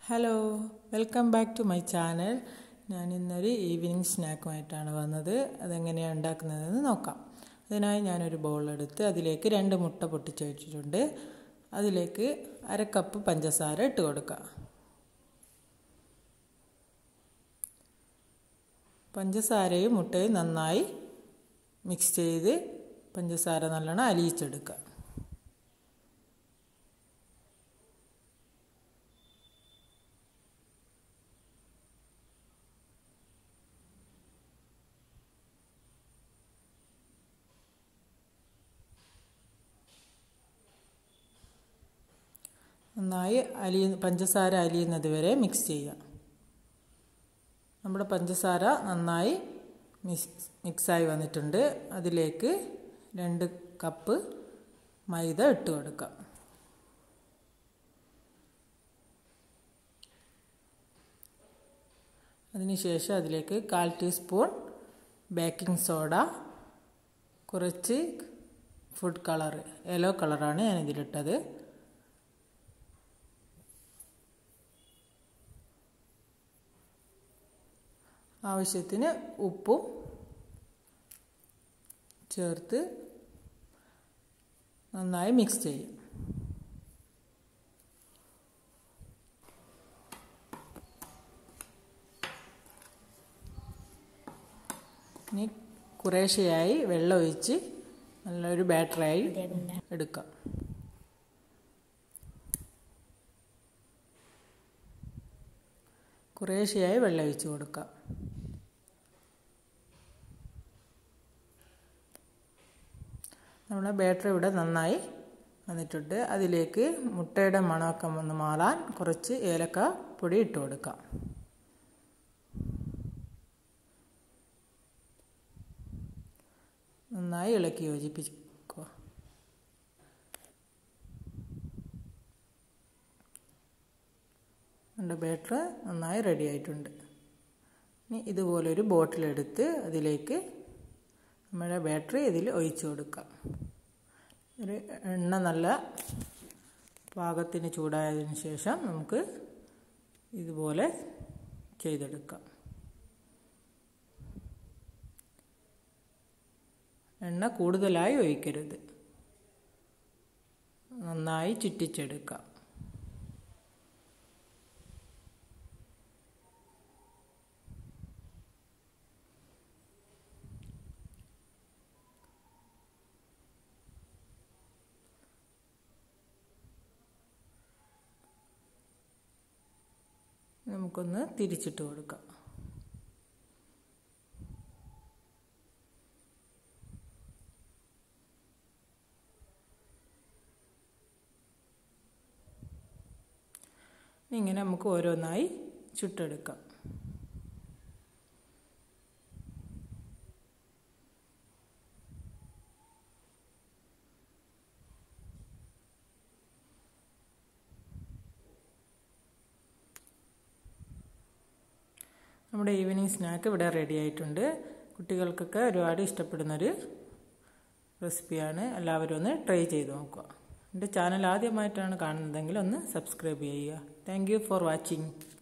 Hello, welcome back to my channel. ഞാൻ ഇന്നൊരു evening സ്നാക്കുമായിട്ടാണ് വന്നത്. അതെങ്ങനെയാണ് ഉണ്ടാക്കുന്നതെന്ന് നോക്കാം. അതിനായി ഞാനൊരു ബൗളെടുത്ത് അതിലേക്ക് 2 മുട്ട പൊട്ടിച്ച് വെച്ചിട്ടുണ്ട്. അതിലേക്ക് 1/2 കപ്പ് പഞ്ചസാര ഇട്ട് കൊടുക്കുക. പഞ്ചസാരയും മുട്ടയും നന്നായി മിക്സ് ചെയ്ത് പഞ്ചസാര നല്ലോണം അലിയിച്ചെടുക്കുക. നന്നായി പഞ്ചസാര അലിയുന്നത് വരെ മിക്സ് ചെയ്യുക. നമ്മുടെ പഞ്ചസാര നന്നായി മിക്സായി വന്നിട്ടുണ്ട്. അതിലേക്ക് 2 കപ്പ് മൈദ ഇട്ട് കൊടുക്കുക. അതിനുശേഷം അതിലേക്ക് 1/4 ടീസ്പൂൺ ബേക്കിംഗ് സോഡ, കുറച്ച് ഫുഡ് കളർ, യെല്ലോ കളറാണ് ഞാനിതിലിട്ടത്, ആവശ്യത്തിന് ഉപ്പും ചേർത്ത് നന്നായി മിക്സ് ചെയ്യും. ഇനി കുറേശ്ശെയായി വെള്ളം ഒഴിച്ച് നല്ലൊരു ബാറ്ററായി എടുക്കാം. കുറേശ്ശെയായി വെള്ളം ഒഴിച്ച് കൊടുക്കാം. നമ്മുടെ ബാറ്ററി ഇവിടെ നന്നായി വന്നിട്ടുണ്ട്. അതിലേക്ക് മുട്ടയുടെ മണമൊക്കെ ഒന്ന് മാറാൻ കുറച്ച് ഏലക്ക പൊടി ഇട്ട് കൊടുക്കാം. നന്നായി ഇളക്കി യോജിപ്പിക്കുക. നമ്മുടെ ബാറ്റർ നന്നായി റെഡി ആയിട്ടുണ്ട്. ഇനി ഇതുപോലൊരു ബോട്ടിലെടുത്ത് അതിലേക്ക് നമ്മുടെ ബാറ്ററി ഇതിൽ ഒഴിച്ചു കൊടുക്കാം. ഒരു എണ്ണ നല്ല പാകത്തിന് ചൂടായതിനു ശേഷം നമുക്ക് ഇതുപോലെ ചെയ്തെടുക്കാം. എണ്ണ കൂടുതലായി ഒഴിക്കരുത്, നന്നായി ചുറ്റിച്ചെടുക്കാം. നമുക്കൊന്ന് തിരിച്ചിട്ട് കൊടുക്കാം. ഇങ്ങനെ നമുക്ക് ഓരോന്നായി ചുട്ടെടുക്കാം. നമ്മുടെ ഈവനിങ് സ്നാക്ക് ഇവിടെ റെഡി ആയിട്ടുണ്ട്. കുട്ടികൾക്കൊക്കെ ഒരുപാട് ഇഷ്ടപ്പെടുന്നൊരു റെസിപ്പിയാണ്. എല്ലാവരും ഒന്ന് ട്രൈ ചെയ്ത് നോക്കുക. എൻ്റെ ചാനൽ ആദ്യമായിട്ടാണ് കാണുന്നതെങ്കിൽ ഒന്ന് സബ്സ്ക്രൈബ് ചെയ്യുക. Thank you for watching.